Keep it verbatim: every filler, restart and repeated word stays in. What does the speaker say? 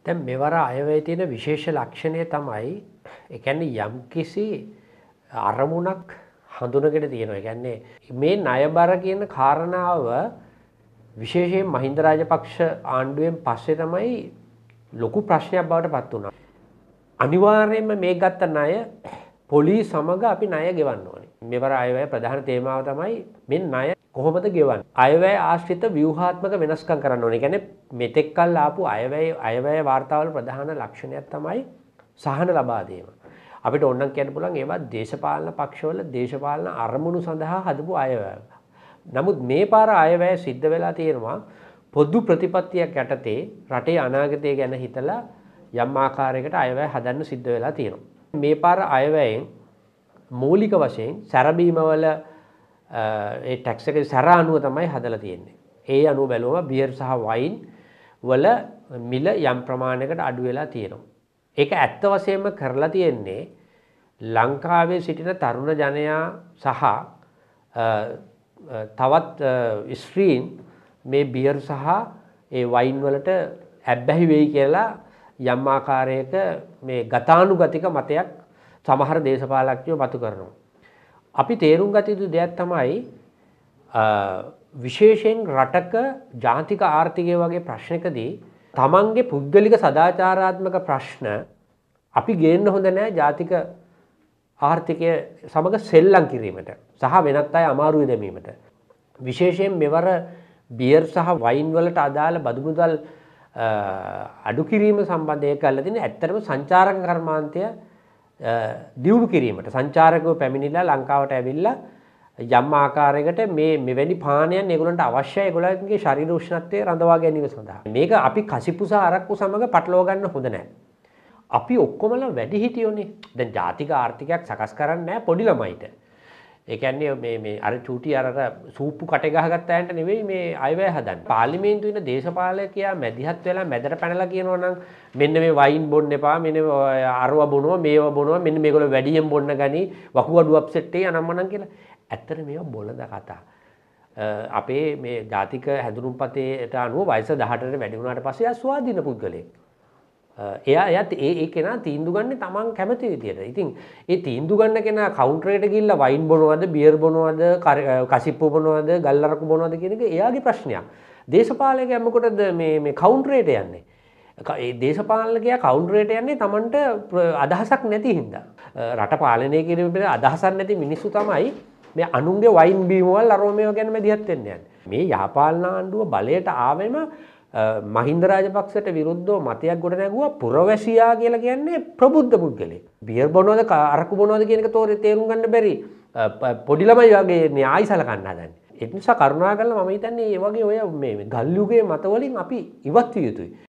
දැන් මෙවර අයවැය තියෙන විශේෂ ලක්ෂණය තමයි ඒ කියන්නේ යම්කිසි අරමුණක් හඳුනගෙන තියෙනවා. ඒ කියන්නේ මේ ණයබර කියන කාරණාව විශේෂයෙන් මහින්ද රාජපක්ෂ ආණ්ඩුවෙන් පස්සේ තමයි ලොකු ප්‍රශ්නයක් බවට පත් වුණා. අනිවාර්යයෙන්ම මේ ගත්ත ණය පොලිස් සමග අපි ණය ගෙවන්න ඕනේ. මෙවර අයවැය ප්‍රධාන තේමාව තමයි මේ ණය කොහොමද ගෙවන්නේ? අයවැය ආශ්‍රිත ව්‍යුහාත්මක වෙනස්කම් කරන්න ඕනේ. ඒ කියන්නේ මෙතෙක් කල් ආපු අයවැය අයවැය වාර්තාවල ප්‍රධාන ලක්ෂණයක් තමයි සහන ලබා දීම. අපිට ඕනනම් කියන්න පුළුවන් ඒවා දේශපාලන පක්ෂවල දේශපාලන අරමුණු සඳහා හදපු අයවැය. නමුත් මේ පාර අයවැය සිද්ධ වෙලා තියෙනවා පොදු ප්‍රතිපත්තියක් යටතේ රටේ අනාගතය ගැන හිතලා යම් ආකාරයකට අයවැය හදන්න සිද්ධ වෙලා තියෙනවා. මේ පාර අයවැයෙන් මූලික වශයෙන් සැරබීමවල ඒ ටැක්ස් එකේ සැර අනුව තමයි හදලා තියෙන්නේ. ඒ අනුව බැලුවම බියර් සහ වයින් වල මිල යම් ප්‍රමාණයකට අඩු වෙලා තියෙනවා. ඒක ඇත්ත වශයෙන්ම කරලා තියෙන්නේ ලංකාවේ සිටින තරුණ ජනයා සහ තවත් ස්ත්‍රීන් මේ බියර් සහ ඒ වයින් වලට ඇබ්බැහි වෙයි කියලා යම් ආකාරයක මේ ගතානුගතික මතයක් සමහර දේශපාලඥයෝ මතු කරනවා. අපි තේරුම් ගත යුතු දෙයක් තමයි විශේෂයෙන් රටක ජාතික ආර්ථිකය වගේ ප්‍රශ්නකදී තමන්ගේ පුද්ගලික සදාචාරාත්මක ප්‍රශ්න අපි ගේන්න හොඳ නැහැ ජාතික ආර්ථිකය සමග සෙල්ලම් කිරීමට සහ වෙනත් අය අමාරුවේ දැමීමට. විශේෂයෙන් මෙවර බියර් සහ වයින් වලට අදාළ බදු මුදල් අඩු කිරීම සම්බන්ධයෙන් කරලා තියෙන ඇත්තටම සංචාරක කර්මාන්තය දියුණු කිරීමට සංචාරකව පැමිණිලා ලංකාවට ඇවිල්ලා යම් ආකාරයකට මේ මෙවැනි පානයන් ඒගොල්ලන්ට අවශ්‍යයි ඒගොල්ලන්ගේ ශරීර උෂ්ණත්වය රඳවා ගැනීම සඳහා. මේක අපි කසිප්පු සහ අරක්කු සමග පටලවා ගන්න හොඳ නැහැ. අපි ඔක්කොමලා වැඩි හිටියෝනේ. දැන් ජාතික ආර්ථිකයක් සකස් කරන්නේ නැහැ පොඩි ළමයිට. ඒ කියන්නේ මේ මේ අර චූටි අර සූප්පු කටේ ගහගත්ත අයන්ට නෙවෙයි මේ අයවැය හදන්නේ. පාර්ලිමේන්තුවේ ඉන්න දේශපාලකයා මැදිහත් වෙලා මැදට පැනලා කියනවා නම් මෙන්න මේ වයින් බොන්න එපා, මෙන්න අරව බොනවා, මේව බොනවා, මෙන්න මේගොල්ලෝ වැඩියෙන් බොන්න ගනි, වකුගඩු අප්සෙට් එකේ අනම්මනම් කියලා. ඇත්තට මේවා බොළඳ කතා. අපේ මේ ජාතික හැඳුනුම්පතේට අනුව වයස දහඅටට වැඩි වුණාට පස්සේ එයා ස්වාධීන පුද්ගලයෙක්. එයා එයාත් ඒ ඒ කෙනා තීන්දුව ගන්න තමන් කැමති විදියට. ඉතින් ඒ තීන්දුව ගන්න කෙනා කවුන්ටරේට ගිහිල්ලා වයින් බොනවද, බියර් බොනවද, කසිප්පු බොනවද, ගල්ලරකු බොනවද කියන එක එයාගේ ප්‍රශ්නයක්. දේශපාලකයා මොකටද මේ මේ කවුන්ටරේට යන්නේ? ඒ දේශපාලකයා කවුන්ටරේට යන්නේ තමන්ට අදහසක් නැති හින්දා. රට පාලනය කිරීමේ අදහසක් නැති මිනිස්සු තමයි මේ අනුන්ගේ වයින් බීම වල අරෝමේව ගැන මැදිහත් වෙන්න යන්නේ. මේ යහපාලන ආණ්ඩුව බලයට ආවෙම මහින්ද රාජපක්ෂට විරුද්ධව මතයක් ගොඩ නැගුවා පුරවැසියා කියලා කියන්නේ ප්‍රබුද්ධ පුද්ගලෙක්. බියර් බොනවද අරක්කු බොනවද කියන එක තෝරේ තේරුම් ගන්න බැරි පොඩි ළමයි වගේ න්‍යාය සලකන්න හදන්නේ. ඒ නිසා කරුණාකරලා මම හිතන්නේ මේ වගේ ඔය මේ ගල් යුගයේ මතවලින් අපි ඉවත් විය යුතුයි.